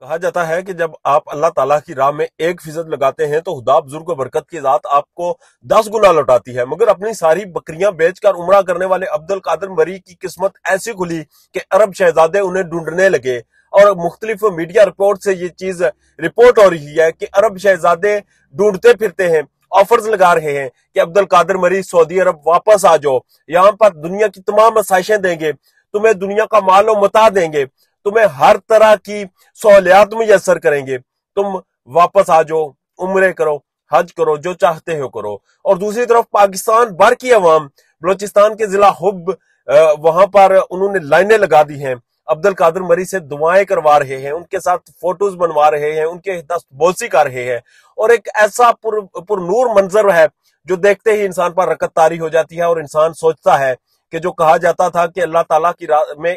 कहा जाता है कि जब आप अल्लाह ताला की राह में 1% लगाते हैं तो खुदा बुजुर्ग व बरकत की जात आपको 10 गुना लौटाती है। मगर अपनी सारी बकरियां बेचकर उम्रा करने वाले अब्दुल कादिर मरी की किस्मत ऐसी खुली कि अरब शहजादे उन्हें ढूंढने लगे। और मुख्तलिफ मीडिया रिपोर्ट से ये चीज रिपोर्ट हो रही है कि अरब शहजादे ढूंढते फिरते हैं, ऑफर्स लगा रहे हैं कि अब्दुल कादिर मरी सऊदी अरब वापस आ जाओ, यहाँ पर दुनिया की तमाम आसाइशें देंगे, तुम्हें दुनिया का मालो मता देंगे, तुम्हें हर तरह की सहूलियात मुयसर करेंगे, तुम वापस आ जाओ, उम्रे करो, हज करो, जो चाहते हो करो। और दूसरी तरफ पाकिस्तान भर की अवाम बलोचिस्तान के जिला हुब वहां पर उन्होंने लाइनें लगा दी हैं, अब्दुल कादिर मरी से दुआएं करवा रहे हैं, उनके साथ फोटोज बनवा रहे हैं, उनके दस्तबोसी कर रहे हैं। और एक ऐसा पुरनूर मंजर है जो देखते ही इंसान पर रकत तारी हो जाती है और इंसान सोचता है कि जो कहा जाता था कि अल्लाह ताला की राह में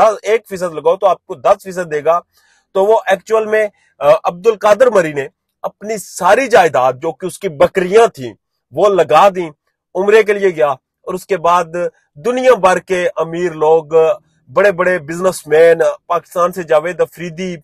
1% लगाओ तो आपको 10% देगा, तो वो एक्चुअल में अब्दुल कादिर मरी ने अपनी सारी जायदाद जो कि उसकी बकरियां थी वो लगा दी, उम्रे के लिए गया। और उसके बाद दुनिया भर के अमीर लोग, बड़े बड़े बिजनेसमैन, पाकिस्तान से जावेद अफरीदी,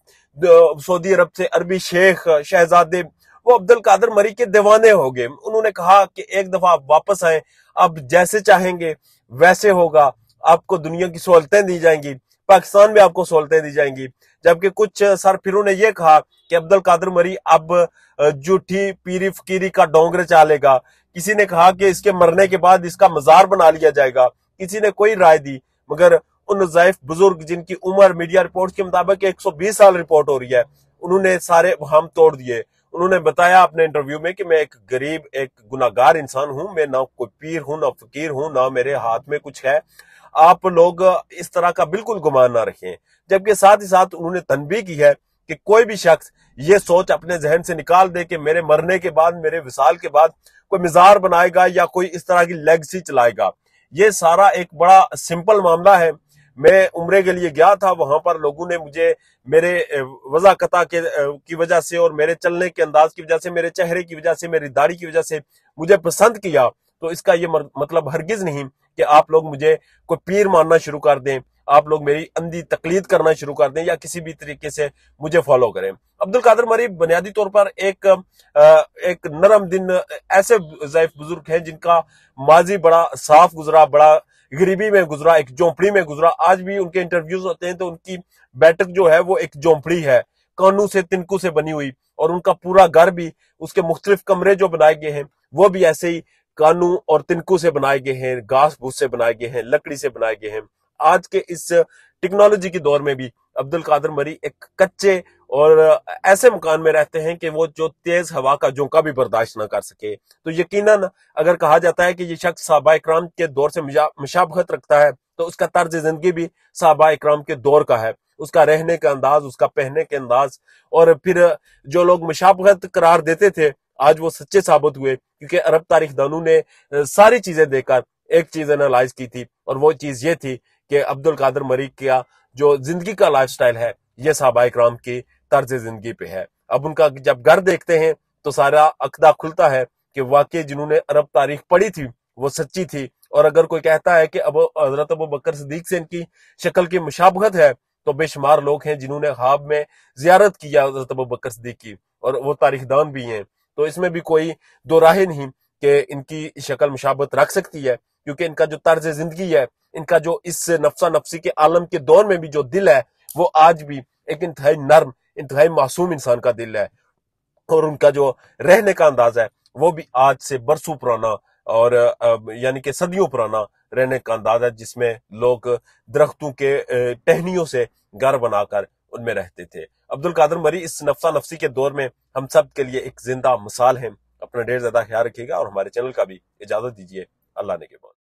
सऊदी अरब से अरबी शेख शहजादे, वो अब्दुल कादिर मरी के दीवाने हो गए। उन्होंने कहा कि एक दफा आप वापस आए, अब जैसे चाहेंगे वैसे होगा, आपको दुनिया की सहूलतें दी जाएंगी, पाकिस्तान में आपको सहूलतें दी जाएंगी। जबकि कुछ सरफिरों ने यह कहा कि अब्दुल कादिर मरी अब झूठी पीरी फकीरी का डोंगर चालेगा। किसी ने कहा कि इसके मरने के बाद इसका मजार बना लिया जाएगा, किसी ने कोई राय दी। मगर उन ज़ईफ बुजुर्ग जिनकी उम्र मीडिया रिपोर्ट के मुताबिक 120 साल रिपोर्ट हो रही है, उन्होंने सारे वहाम तोड़ दिए। उन्होंने बताया अपने इंटरव्यू में कि मैं एक गरीब, एक गुनाहगार इंसान हूं, मैं ना कोई पीर हूं, ना फकीर हूं, ना मेरे हाथ में कुछ है, आप लोग इस तरह का बिल्कुल गुमान ना रखें। जबकि साथ ही साथ उन्होंने तनबीह की है कि कोई भी शख्स ये सोच अपने जहन से निकाल दे कि मेरे मरने के बाद, मेरे विसाल के बाद कोई मिजार बनाएगा या कोई इस तरह की लेगेसी चलाएगा, ये सारा एक बड़ा सिंपल मामला है। मैं उम्रे के लिए गया था, वहां पर लोगों ने मुझे मेरे वज़ाकता की वजह से और मेरे चलने के अंदाज की वजह से, मेरे चेहरे की वजह से, मेरी दाढ़ी की वजह से मुझे पसंद किया। तो इसका ये मतलब हरगिज नहीं कि आप लोग मुझे कोई पीर मानना शुरू कर दें, आप लोग मेरी अंधी तकलीद करना शुरू कर दें या किसी भी तरीके से मुझे फॉलो करें। अब्दुल कादिर मरी बुनियादी तौर पर एक नरम दिन ऐसे ज़ईफ बुजुर्ग हैं जिनका माजी बड़ा साफ गुजरा, बड़ा गरीबी में गुजरा, एक झोंपड़ी में गुजरा। आज भी उनके इंटरव्यूज होते हैं तो उनकी बैठक जो है वो एक झोंपड़ी है, कानू से तिनकू से बनी हुई, और उनका पूरा घर भी, उसके मुख्तलिफ कमरे जो बनाए गए हैं वो भी ऐसे ही कानू और तिनकू से बनाए गए हैं, घास भूस से बनाए गए हैं, लकड़ी से बनाए गए हैं। आज के इस टेक्नोलॉजी के दौर में भी अब्दुल कादिर मरी एक कच्चे और ऐसे मकान में रहते हैं कि वो जो तेज हवा का झोंका भी बर्दाश्त ना कर सके। तो यकीनन अगर कहा जाता है कि ये शख्स सहाबा इकराम के दौर से मुशाबहत रखता है तो उसका तर्ज जिंदगी भी सहाबा इकराम के दौर का है, उसका रहने का अंदाज, उसका पहनने के अंदाज। और फिर जो लोग मुशाबहत करार देते थे आज वो सच्चे साबित हुए, क्योंकि अरब तारीख दानों ने सारी चीजें देखकर एक चीज एनालाइज की थी, और वो चीज ये थी कि अब्दुल कादिर मरी का जो जिंदगी का लाइफस्टाइल है ये सहाबा इकराम की तर्ज जिंदगी पे है। अब उनका जब घर देखते हैं तो सारा अकदा खुलता है कि वाकई जिन्होंने अरब तारीख पढ़ी थी वो सच्ची थी। और अगर कोई कहता है कि अब हजरत अबू बकर सिद्दीक से इनकी शक्ल की मुशाबहत है, तो बेशुमार लोग हैं जिन्होंने ख्वाब में जियारत किया हजरत अबू बकर सिद्दीक की, और वो तारीखदान भी हैं। तो इसमें भी कोई दो राहें नहीं कि इनकी शक्ल मुशाबहत रख सकती है, क्योंकि इनका जो तर्ज जिंदगी है, इनका जो इस नफ्सा नफ्सी के आलम के दौर में भी जो दिल है वो आज भी एक इंतहाई नर्म, इंतहाई मासूम इंसान का दिल है। और उनका जो रहने का अंदाज है वो भी आज से बरसों पुराना और यानी कि सदियों पुराना रहने का अंदाज है, जिसमें लोग दरख्तों के टहनियों से घर बनाकर उनमें रहते थे। अब्दुल कादिर मरी इस नफ्सा नफ्सी के दौर में हम सब के लिए एक जिंदा मिसाल है। अपना ढेर ज्यादा ख्याल रखिएगा और हमारे चैनल का भी इजाजत दीजिए। अल्लाह ने के बाद।